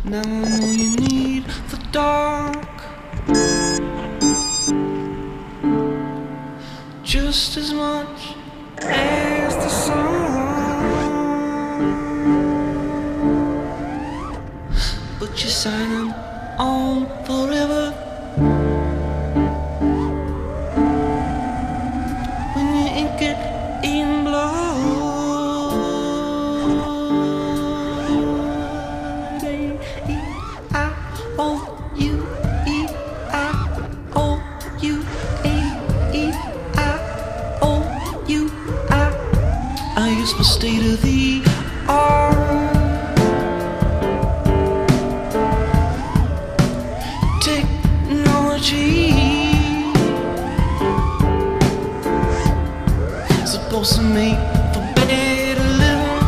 Now I know you need the dark just as much as the sun, but you sign them on forever when you ink it in blood. I use my state of the art technology, supposed to make for better living.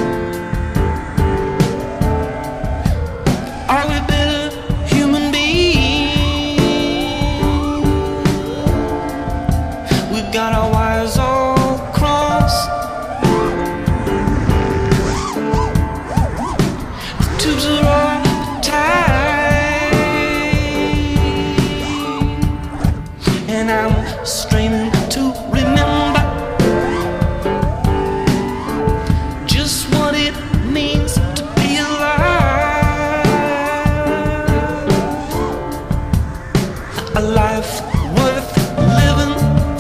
Are we better human beings? We've got our wires all crossed, tubes are all tight, and I'm straining to remember just what it means to be alive. A life worth living.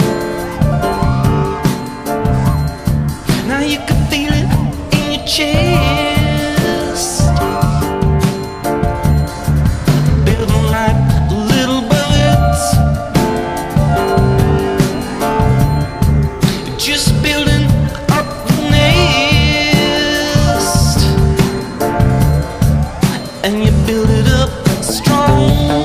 Now you can feel it in your chest, building like little bullets, just building up the nest, and you build it up strong,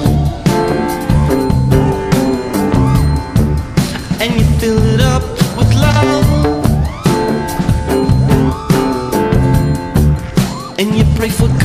and you fill it up with love, and you pray for